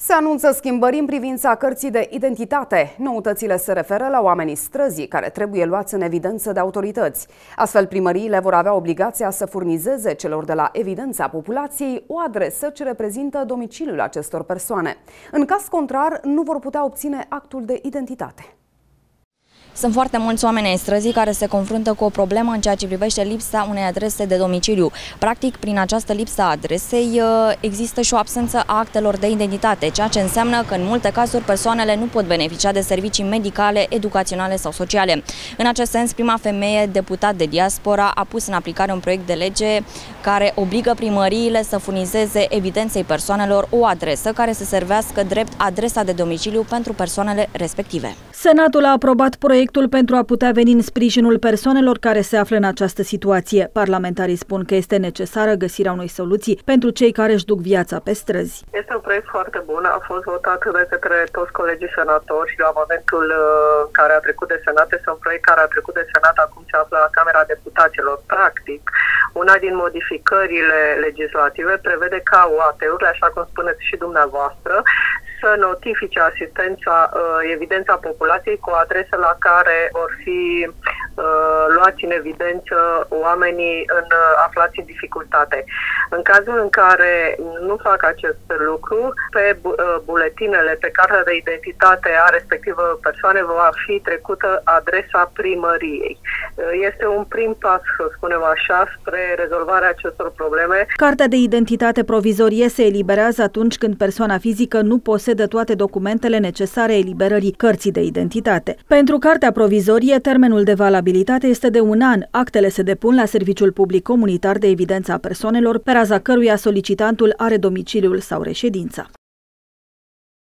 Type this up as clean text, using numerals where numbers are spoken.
Se anunță schimbări în privința cărții de identitate. Noutățile se referă la oamenii străzii care trebuie luați în evidență de autorități. Astfel, primăriile vor avea obligația să furnizeze celor de la Evidența Populației o adresă ce reprezintă domiciliul acestor persoane. În caz contrar, nu vor putea obține actul de identitate. Sunt foarte mulți oameni ai străzii care se confruntă cu o problemă în ceea ce privește lipsa unei adrese de domiciliu. Practic, prin această lipsă a adresei există și o absență a actelor de identitate, ceea ce înseamnă că în multe cazuri persoanele nu pot beneficia de servicii medicale, educaționale sau sociale. În acest sens, prima femeie deputat de diaspora a pus în aplicare un proiect de lege care obligă primăriile să furnizeze evidenței persoanelor o adresă care să servească drept adresa de domiciliu pentru persoanele respective. Senatul a aprobat proiectul pentru a putea veni în sprijinul persoanelor care se află în această situație. Parlamentarii spun că este necesară găsirea unei soluții pentru cei care își duc viața pe străzi. Este un proiect foarte bun, a fost votat de către toți colegii senatori și la momentul care a trecut de Senat, este un proiect care a trecut de Senat, acum se află la Camera Deputaților. Practic, una din modificările legislative prevede ca UAT-urile, așa cum spuneți și dumneavoastră, să notifice evidența populației cu o adresă la care vor fi luați în evidență oamenii aflați în dificultate. În cazul în care nu fac acest lucru, pe buletinele, pe cartea de identitate a respectivă persoane va fi trecută adresa primăriei. Este un prim pas, să spunem așa, spre rezolvarea acestor probleme. Cartea de identitate provizorie se eliberează atunci când persoana fizică nu posedă toate documentele necesare eliberării cărții de identitate. Pentru cartea provizorie, termenul de valabilitate este de 1 an. Actele se depun la Serviciul Public Comunitar de Evidență a Persoanelor, pe raza căruia solicitantul are domiciliul sau reședința.